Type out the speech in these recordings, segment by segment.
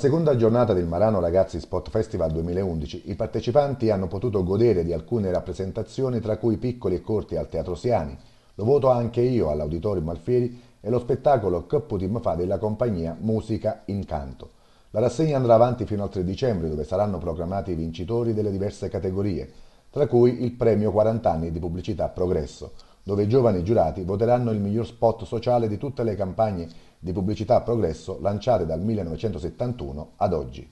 Seconda giornata del Marano Ragazzi Spot Festival 2011, i partecipanti hanno potuto godere di alcune rappresentazioni tra cui Piccoli e Corti al Teatro Siani, Lo voto anche io all'Auditorium Alfieri e lo spettacolo Che putim fa della compagnia Musica in Canto. La rassegna andrà avanti fino al 3 dicembre dove saranno proclamati i vincitori delle diverse categorie, tra cui il premio 40 anni di pubblicità Progresso, dove i giovani giurati voteranno il miglior spot sociale di tutte le campagne di pubblicità Progresso lanciate dal 1971 ad oggi.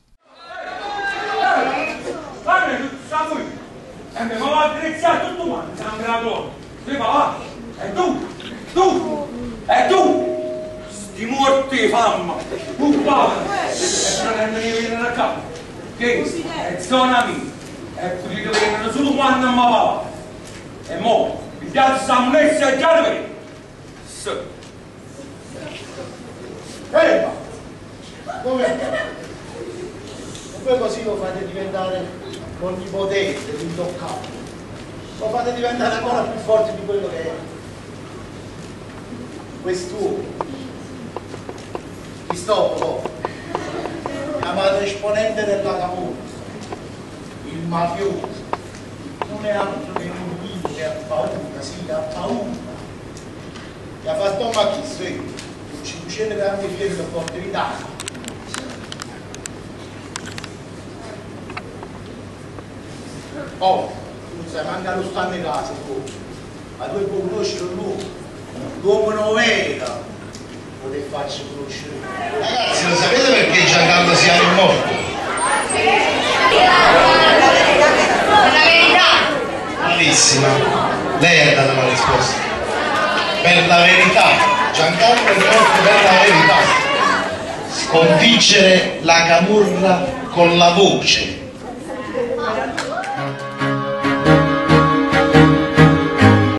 E tu, sti morti famma, e non ne viene a capo, che è zona mia, e potete venire solo quando mi va. E mo, mi piace sta messa e già ne vedo. Ferma! Come? E poi così lo fate diventare onnipotente, intoccabile. Lo fate diventare ancora più forte di quello che è. Quest'uomo, Cristoforo, chiamato esponente della camorra, il mafioso, non è altro che un uomo che ha paura, sì, ha paura. Che ha fatto un macchistro, 500 grandi fieri per Forza Italia. Oh, non sai, manca lo stanno in casa, ma tu puoi conoscere l'uomo novella, lo te faccio conoscere. Ragazzi, lo sapete perché Giancarlo Siani è morto? La verità! Bravissima, lei ha dato la risposta. Per la verità, Giancarlo è morto per la verità. Sconfiggere la camorra con la voce.